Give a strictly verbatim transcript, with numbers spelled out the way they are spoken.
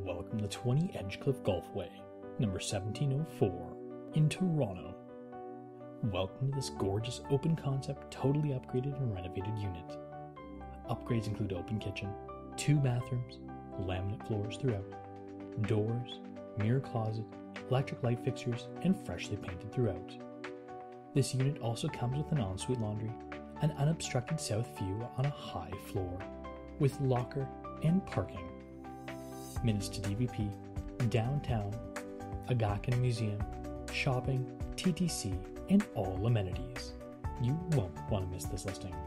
welcome to twenty Edgecliffe Golfway, number seventeen oh four, in Toronto. Welcome to this gorgeous open-concept, totally upgraded and renovated unit. Upgrades include open kitchen, two bathrooms, laminate floors throughout, doors, mirror closet, electric light fixtures, and freshly painted throughout. This unit also comes with an ensuite laundry, an unobstructed south view on a high floor, with locker and parking. Minutes to D V P, downtown, Agakhan Museum, shopping, T T C, and all amenities. You won't want to miss this listing.